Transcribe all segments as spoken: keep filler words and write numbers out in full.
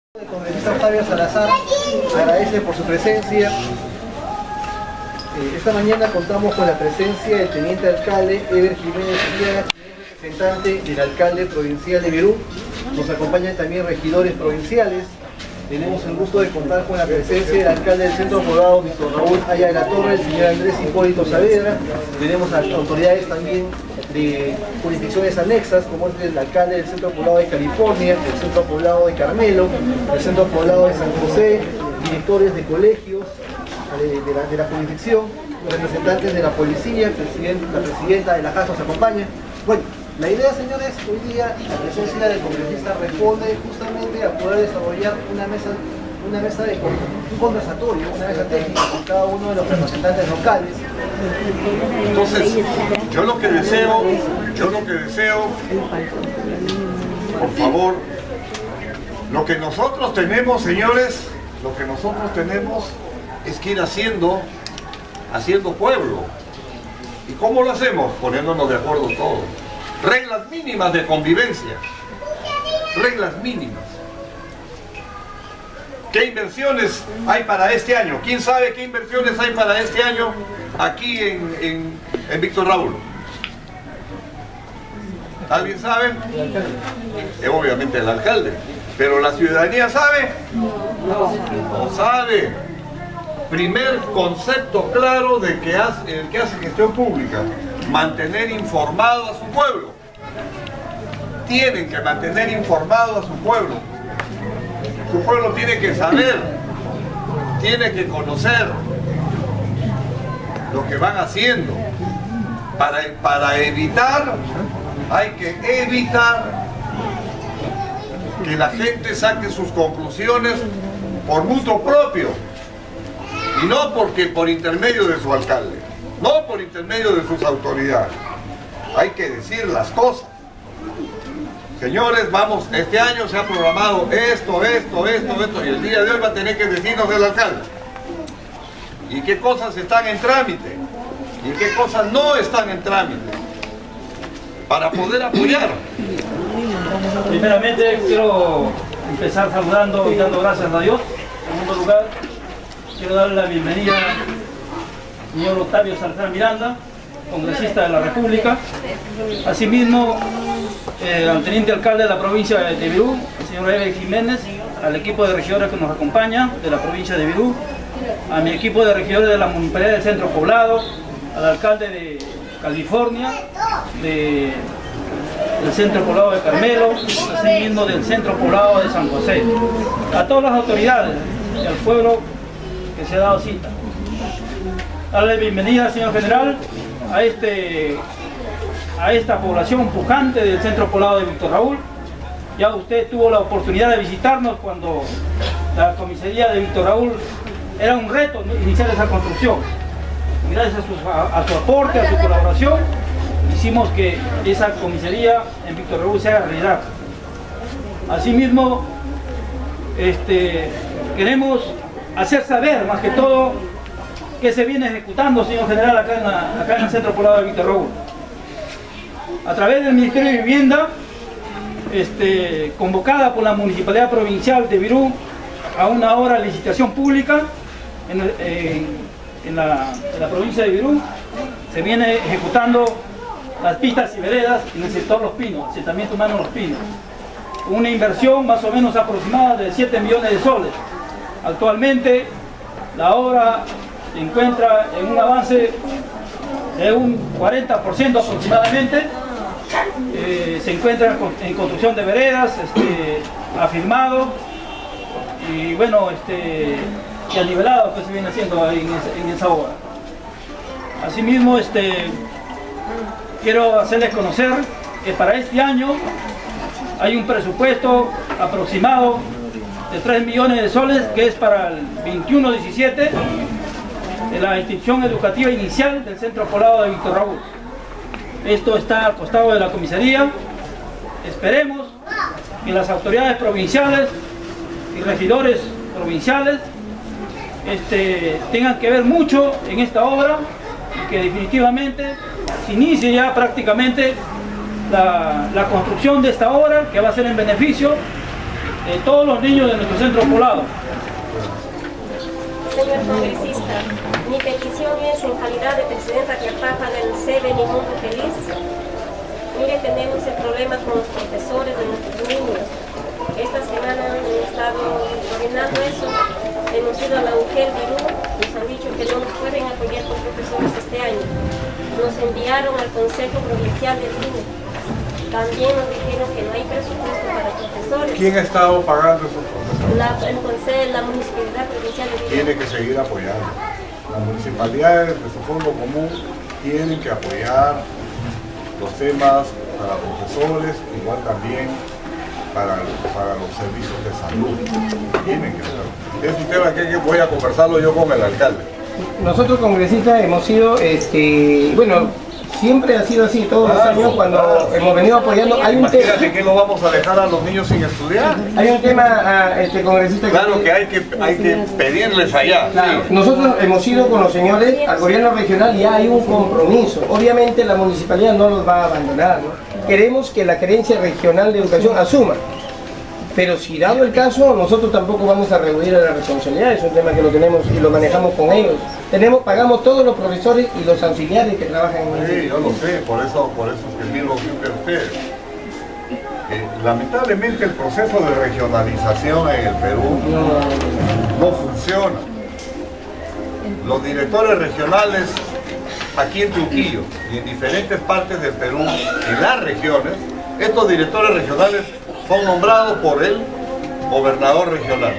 El congresista Octavio Salazar agradece por su presencia. Eh, esta mañana contamos con la presencia del teniente alcalde Ever Jiménez Díaz, representante del alcalde provincial de Virú. Nos acompañan también regidores provinciales. Tenemos el gusto de contar con la presencia del alcalde del Centro Poblado, Víctor Raúl Aya de la Torre, el señor Andrés Hipólito Saavedra. Tenemos a autoridades también de jurisdicciones anexas, como es el alcalde del Centro Poblado de California, el Centro Poblado de Carmelo, el Centro Poblado de San José, directores de colegios de, de, la, de la jurisdicción, representantes de la policía, president, la presidenta de la J A S nos acompaña. Bueno, la idea, señores, hoy día la presencia del congresista responde justamente a poder desarrollar una mesa, una mesa de un conversatorio, una mesa técnica con cada uno de los representantes locales. Entonces, yo lo que deseo, yo lo que deseo, por favor, lo que nosotros tenemos, señores, lo que nosotros tenemos es que ir haciendo, haciendo pueblo. ¿Y cómo lo hacemos? Poniéndonos de acuerdo todos. Reglas mínimas de convivencia. Reglas mínimas. ¿Qué inversiones hay para este año? ¿Quién sabe qué inversiones hay para este año aquí en, en, en Víctor Raúl? ¿Alguien sabe? Eh, obviamente el alcalde. ¿Pero la ciudadanía sabe? No sabe. Primer concepto claro de que hace, el que hace gestión pública: mantener informado a su pueblo. Tienen que mantener informado a su pueblo. Su pueblo tiene que saber, tiene que conocer lo que van haciendo. Para, para evitar, hay que evitar que la gente saque sus conclusiones por mutuo propio. Y no porque por intermedio de su alcalde, no por intermedio de sus autoridades. Hay que decir las cosas. Señores, vamos, este año se ha programado esto, esto, esto, esto, y el día de hoy va a tener que decirnos el alcalde. ¿Y qué cosas están en trámite? ¿Y qué cosas no están en trámite? Para poder apoyar. Primeramente quiero empezar saludando y dando gracias a Dios. En segundo lugar, quiero darle la bienvenida al señor Octavio Salazar Miranda, congresista de la República. Asimismo, eh, al teniente alcalde de la provincia de Virú, el señor Ever Jiménez, al equipo de regidores que nos acompaña de la provincia de Virú, a mi equipo de regidores de la municipalidad del Centro Poblado, al alcalde de California, de, del Centro Poblado de Carmelo, asimismo del Centro Poblado de San José, a todas las autoridades y al pueblo que se ha dado cita. Darle bienvenida, señor general, a, este, a esta población pujante del Centro Poblado de Víctor Raúl. Ya usted tuvo la oportunidad de visitarnos cuando la comisaría de Víctor Raúl era un reto, ¿no?, iniciar esa construcción. Y gracias a su, a, a su aporte, a su colaboración, hicimos que esa comisaría en Víctor Raúl se haga realidad. Asimismo, este, queremos hacer saber, más que todo, que se viene ejecutando, señor general, acá en, la, acá en el Centro Poblado de Víctor Raúl. A través del Ministerio de Vivienda, este, convocada por la Municipalidad Provincial de Virú a una hora de licitación pública en, el, en, en, la, en la provincia de Virú, se viene ejecutando las pistas y veredas en el sector Los Pinos, asentamiento humano Los Pinos. Una inversión más o menos aproximada de siete millones de soles. Actualmente la obra se encuentra en un avance de un cuarenta por ciento aproximadamente. Eh, se encuentra en construcción de veredas, este, afirmado y bueno, este, y anivelado que se viene haciendo ahí en, esa, en esa obra. Asimismo, este, quiero hacerles conocer que para este año hay un presupuesto aproximado de tres millones de soles, que es para el veintiuno diecisiete de la institución educativa inicial del Centro Poblado de Víctor Raúl. Esto está al costado de la comisaría. Esperemos que las autoridades provinciales y regidores provinciales este, tengan que ver mucho en esta obra y que definitivamente se inicie ya prácticamente la, la construcción de esta obra, que va a ser en beneficio eh, todos los niños de nuestro centro poblado. Señor congresista, mi petición es en calidad de presidenta Quiapaja del C E B Ni Mundo Feliz. Mire, tenemos el problema con los profesores de nuestros niños. Esta semana hemos estado coordinando eso. Hemos ido a la U G E L Virú, nos han dicho que no nos pueden apoyar con profesores este año. Nos enviaron al Consejo Provincial del I N E. También nos dijeron que no hay presupuesto para profesores. ¿Quién ha estado pagando esos profesores? La, el Consejo, la Municipalidad Provincial de Virú. Tiene que seguir apoyando. Las municipalidades de su fondo común tienen que apoyar los temas para profesores, igual también para, para los servicios de salud. Tienen que hacerlo. Es un tema que voy a conversarlo yo con el alcalde. Nosotros congresistas hemos sido, este, bueno, siempre ha sido así, todos los años cuando claro. hemos venido apoyando. Hay un tema, Imagínate que no vamos a dejar a los niños sin estudiar. hay un tema, ah, este congresista. Claro que hay que, hay que pedirles allá. Claro, Sí. nosotros hemos ido con los señores al gobierno regional y ya hay un compromiso. Obviamente la municipalidad no los va a abandonar, ¿no? Queremos que la gerencia regional de educación asuma. Pero si dado el caso, nosotros tampoco vamos a rehuir a la responsabilidad, es un tema que lo tenemos y lo manejamos con ellos. Tenemos, pagamos todos los profesores y los auxiliares que trabajan en el Sí, yo lo sé, por eso, por eso es que miro siempre a ustedes. Eh, lamentablemente el proceso de regionalización en el Perú no funciona. Los directores regionales aquí en Trujillo y en diferentes partes del Perú, en las regiones, estos directores regionales son nombrados por el gobernador regional.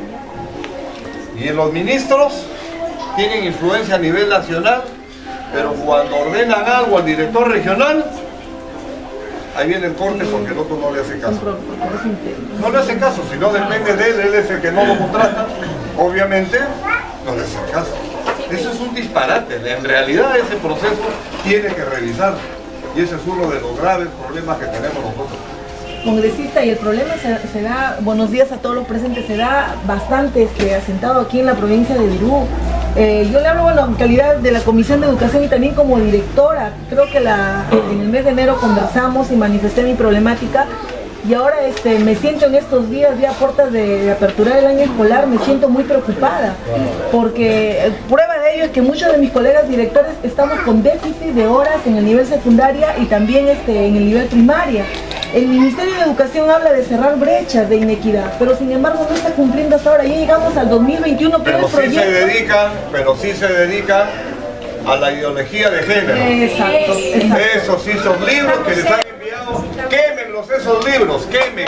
Y los ministros tienen influencia a nivel nacional, pero cuando ordenan algo al director regional, ahí viene el corte porque el otro no le hace caso. No le hace caso, si no depende de él, él es el que no lo contrata. Obviamente, no le hace caso. Eso es un disparate. En realidad ese proceso tiene que revisarse. Y ese es uno de los graves problemas que tenemos nosotros. Congresista, y el problema se, se da, buenos días a todos los presentes, se da bastante este, asentado aquí en la provincia de Virú. Eh, yo le hablo, bueno, en calidad de la Comisión de Educación y también como directora. Creo que la, en el mes de enero conversamos y manifesté mi problemática. Y ahora este, me siento en estos días, ya a puertas de, de aperturar el año escolar, me siento muy preocupada. Porque eh, prueba de ello es que muchos de mis colegas directores estamos con déficit de horas en el nivel secundaria y también este, en el nivel primaria. El Ministerio de Educación habla de cerrar brechas de inequidad, pero sin embargo no está cumpliendo hasta ahora. Ya llegamos al dos mil veintiuno, pero Pero el sí proyecto... se dedican, pero sí se dedican a la ideología de género. Exacto, exacto. Esos sí son libros que les han enviado. Quémenlos esos libros, quémenlos.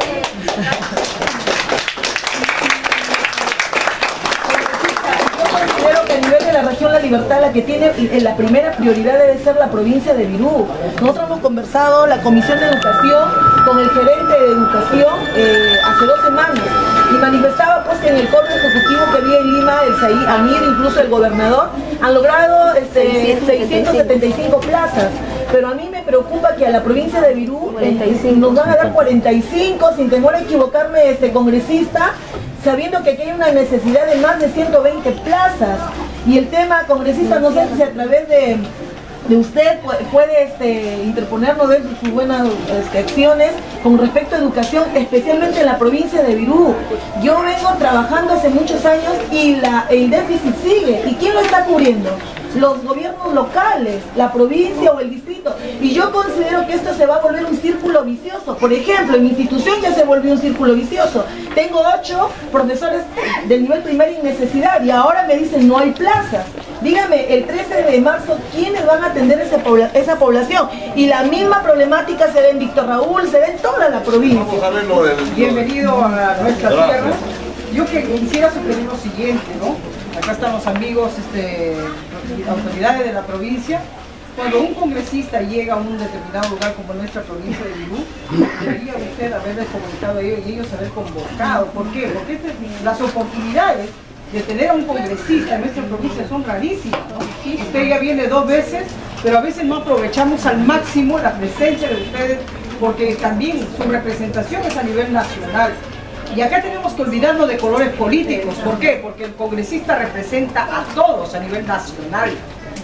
Considero que a nivel de la región La Libertad la que tiene la primera prioridad debe ser la provincia de Virú. Nosotros hemos conversado, la Comisión de Educación, con el gerente de Educación eh, hace dos semanas y manifestaba pues que en el corte ejecutivo que había en Lima, el Saí Amir, incluso el gobernador, han logrado este, seiscientas setenta y cinco plazas. Pero a mí me preocupa que a la provincia de Virú eh, nos van a dar cuarenta y cinco, sin temor a equivocarme, este congresista, sabiendo que aquí hay una necesidad de más de ciento veinte plazas. Y el tema, congresista, no sé si a través de, de usted puede, puede este, interponernos de sus buenas este, acciones con respecto a educación, especialmente en la provincia de Virú. Yo vengo trabajando hace muchos años y la, el déficit sigue. ¿Y quién lo está cubriendo? Los gobiernos locales, la provincia o el distrito. Y yo considero que esto se va a volver un círculo vicioso. Por ejemplo, en mi institución ya se volvió un círculo vicioso. Tengo ocho profesores del nivel primario en necesidad y ahora me dicen no hay plazas. Dígame, el trece de marzo, ¿quiénes van a atender esa, pobla esa población? Y la misma problemática se ve en Víctor Raúl, se ve en toda la provincia. Vamos a ver lo del... Bienvenido a nuestra Gracias. tierra. Yo que quisiera sugerir lo siguiente, ¿no? Acá están los amigos, este, autoridades de la provincia. Cuando un congresista llega a un determinado lugar como nuestra provincia de Virú, debería usted haberles comunicado a ellos y ellos haber convocado. ¿Por qué? Porque este, las oportunidades de tener a un congresista en nuestra provincia son rarísimas, ¿no? Usted ya viene dos veces, pero a veces no aprovechamos al máximo la presencia de ustedes, porque también su representación es a nivel nacional. Y acá tenemos que olvidarnos de colores políticos. ¿Por qué? Porque el congresista representa a todos a nivel nacional.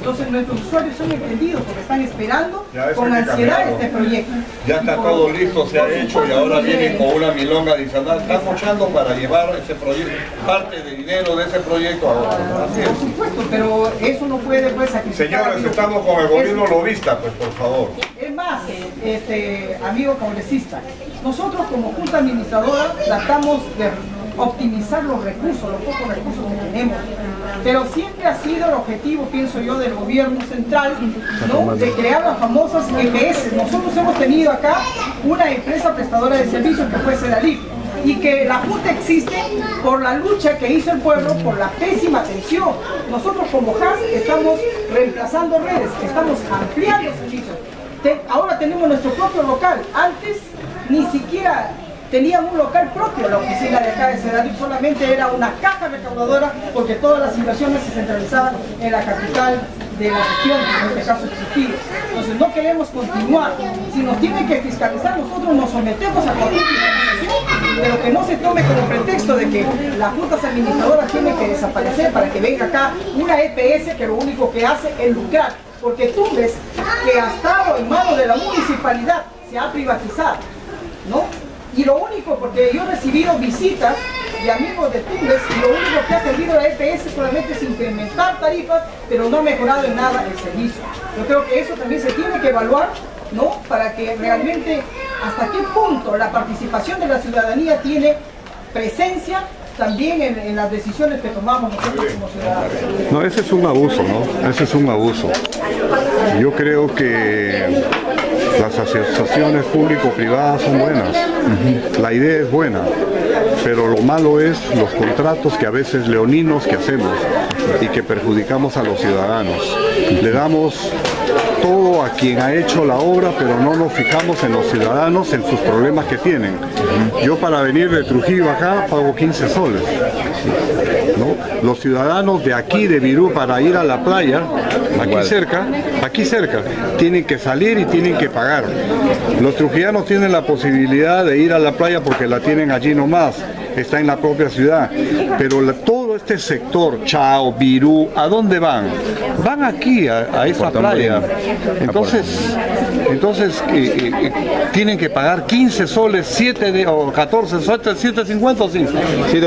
Entonces nuestros usuarios son entendidos porque están esperando Ya, eso con hay que ansiedad cambiarlo. este proyecto. Ya está todo listo, se ha hecho y ahora vienen con una milonga adicional. Están luchando para llevar ese proyecto, parte de dinero de ese proyecto ahora. Así Por es. supuesto, pero eso no puede pues sacrificar. Señores, estamos con el gobierno lobista, pues por favor. Es más, este, amigo congresista, nosotros como Junta Administradora tratamos de optimizar los recursos, los pocos recursos que tenemos, pero siempre ha sido el objetivo, pienso yo, del gobierno central, ¿no?, de crear las famosas E P S. Nosotros hemos tenido acá una empresa prestadora de servicios que fue Sedalif, y que la Junta existe por la lucha que hizo el pueblo, por la pésima atención. Nosotros como H A S estamos reemplazando redes, estamos ampliando servicios. Te- ahora tenemos nuestro propio local. Antes ni siquiera tenían un local propio. La oficina de acá de Sedalif solamente era una caja recaudadora porque todas las inversiones se centralizaban en la capital de la región, en este caso Trujillo. Entonces no queremos continuar. Si nos tienen que fiscalizar, nosotros nos sometemos a cualquier fiscalización, pero que no se tome como pretexto de que las juntas administradoras tienen que desaparecer para que venga acá una E P S que lo único que hace es lucrar. Porque tú ves que ha estado en manos de la municipalidad, se ha privatizado, ¿no? Y lo único, porque yo he recibido visitas de amigos de Tumbes, y lo único que ha servido la E P S solamente es incrementar tarifas, pero no ha mejorado en nada el servicio. Yo creo que eso también se tiene que evaluar, ¿no?, para que realmente hasta qué punto la participación de la ciudadanía tiene presencia también en, en las decisiones que tomamos nosotros como ciudadanos. No, ese es un abuso, ¿no? Ese es un abuso. Yo creo que las asociaciones público-privadas son buenas. La idea es buena, pero lo malo es los contratos que a veces leoninos que hacemos y que perjudicamos a los ciudadanos. Le damos todo a quien ha hecho la obra, pero no nos fijamos en los ciudadanos, en sus problemas que tienen. Yo para venir de Trujillo acá pago quince soles, ¿no? Los ciudadanos de aquí, de Virú, para ir a la playa, aquí cerca, aquí cerca, tienen que salir y tienen que pagar. Los trujillanos tienen la posibilidad de ir a la playa porque la tienen allí nomás, está en la propia ciudad, pero la, todo este sector, Chao, Virú, ¿a dónde van? Van aquí, a, a esa playa. Entonces, entonces eh, eh, tienen que pagar quince soles, siete de, o catorce soles, siete cincuenta o cinco.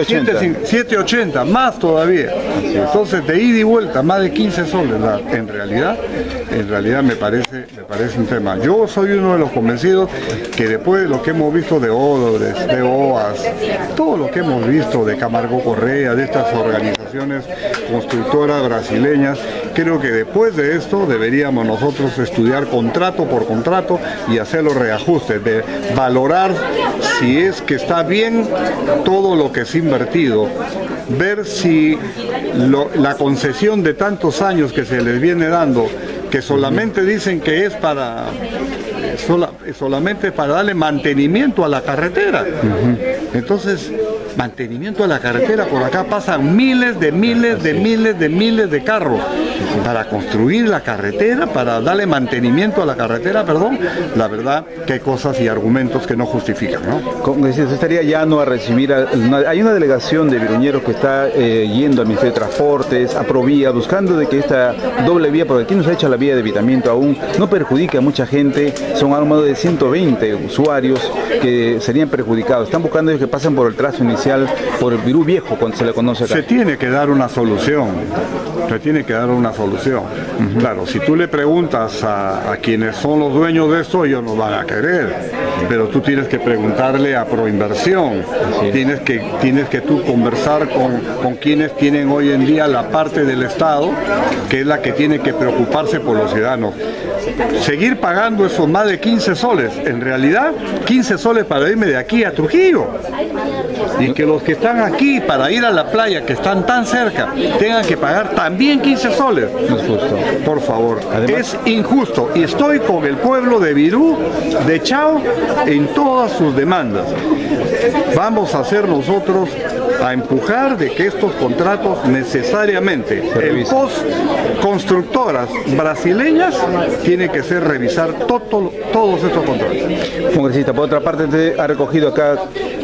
siete ochenta, más todavía. Entonces, de ida y vuelta, más de quince soles. La, en realidad, en realidad me parece, me parece un tema. Yo soy uno de los convencidos que después de lo que hemos visto de Odores, de O A S, todo lo que hemos visto de Camargo Correa, de estas organizaciones constructoras brasileñas, creo que después de esto deberíamos nosotros estudiar contrato por contrato y hacer los reajustes, de valorar si es que está bien todo lo que se ha invertido, ver si lo, la concesión de tantos años que se les viene dando, que solamente dicen que es para sola, solamente para darle mantenimiento a la carretera. Entonces, mantenimiento a la carretera, por acá pasan miles de miles de miles de miles de carros para construir la carretera, para darle mantenimiento a la carretera, perdón. La verdad que hay cosas y argumentos que no justifican, ¿no? Congresista, estaría llano a recibir, a, una, hay una delegación de viruñeros que está eh, yendo al Ministerio de Transportes, a Provía, buscando de que esta doble vía, porque aquí no se ha hecho la vía de evitamiento aún, no perjudica a mucha gente, son algo más de ciento veinte usuarios que serían perjudicados, están buscando ellos que pasen por el trazo inicial, por el Virú Viejo, cuando se le conoce acá. Se tiene que dar una solución, se tiene que dar una solución. Uh-huh. Claro, si tú le preguntas a, a quienes son los dueños de esto, ellos no van a querer, pero tú tienes que preguntarle a Proinversión, tienes que, tienes que tú conversar con, con quienes tienen hoy en día la parte del Estado, que es la que tiene que preocuparse por los ciudadanos. Seguir pagando esos más de quince soles, en realidad quince soles para irme de aquí a Trujillo, y que los que están aquí para ir a la playa, que están tan cerca, tengan que pagar también quince soles. No es justo. Por favor, además, es injusto, y estoy con el pueblo de Virú, de Chao, en todas sus demandas. Vamos a hacer nosotros a empujar de que estos contratos necesariamente, el post constructoras brasileñas, tiene que ser revisar todo, todos estos contratos. Congresista, por otra parte, te ha recogido acá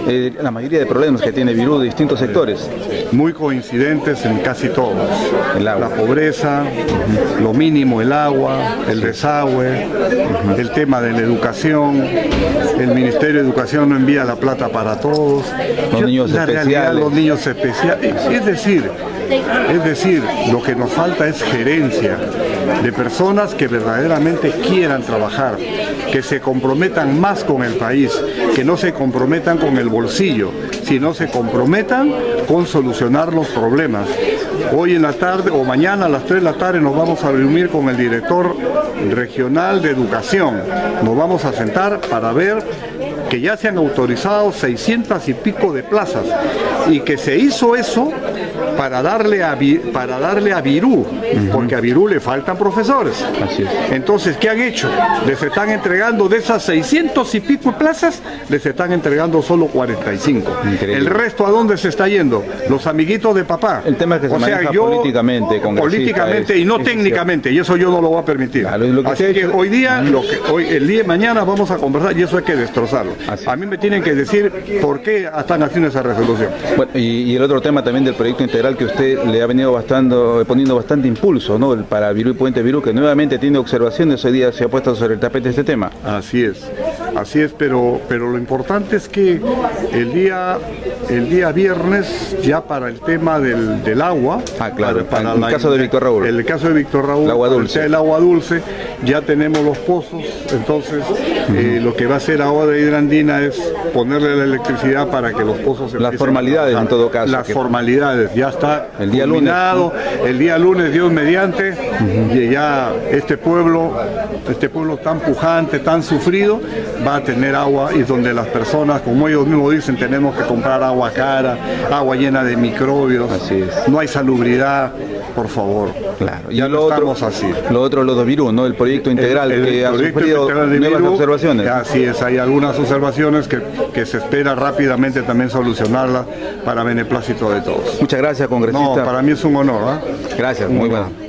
eh, la mayoría de problemas que tiene Virú de distintos sectores. Muy coincidentes en casi todos. El agua. La pobreza, lo mínimo, el agua, el desagüe, el tema de la educación, el Ministerio de Educación no envía la plata para todos. Los Yo, niños la especiales. realidad, los niños especiales. Es decir, es decir, lo que nos falta es gerencia de personas que verdaderamente quieran trabajar, que se comprometan más con el país, que no se comprometan con el bolsillo, sino se comprometan con solucionar los problemas. Hoy en la tarde o mañana a las tres de la tarde nos vamos a reunir con el director regional de educación. Nos vamos a sentar para ver que ya se han autorizado seiscientas y pico de plazas y que se hizo eso para darle a, para darle a Virú, porque a Virú le faltan profesores. Así es. Entonces, ¿qué han hecho? Les están entregando de esas seiscientas y pico plazas, les están entregando solo cuarenta y cinco. Increíble. ¿El resto a dónde se está yendo? Los amiguitos de papá. El tema es que se o sea, maneja yo, políticamente, políticamente es, y no es técnicamente, y eso yo no lo voy a permitir. Claro, lo que Así se ha que hecho- hoy día, lo que, hoy, el día de mañana vamos a conversar y eso hay que destrozarlo. Así. A mí me tienen que decir por qué están haciendo esa resolución. Bueno, y, y el otro tema también del proyecto integral que usted le ha venido bastante, poniendo bastante impulso, ¿no? El para Virú y Puente Virú, que nuevamente tiene observaciones, hoy día se ha puesto sobre el tapete este tema. Así es, así es, pero, pero lo importante es que el día, el día viernes, ya para el tema del, del agua, Ah, claro, para, en el caso de Víctor Raúl. El caso de Víctor Raúl, El agua para dulce. El, el agua dulce, ya tenemos los pozos, entonces eh, lo que va a hacer ahora de Hidrandina es ponerle la electricidad para que los pozos Las empiecen formalidades a trabajar. en todo caso, Las que- formalidades, ya está El día lunes. culminado, el día lunes, Dios mediante, y ya este pueblo, este pueblo tan pujante, tan sufrido, va a tener agua y donde las personas, como ellos mismos dicen, tenemos que comprar agua cara, agua llena de microbios, Así es. no hay salubridad, por favor. Claro. Y Ya lo no otro, estamos así. lo otro, lo de Virú, ¿no? El proyecto integral El- el que ha proyecto sufrido integral de nuevas Virú, observaciones. Así es, hay algunas observaciones que, que se espera rápidamente también solucionarlas para beneplácito de todos. Muchas gracias, No, congresista. para mí es un honor, ¿ah? Gracias, muy bueno.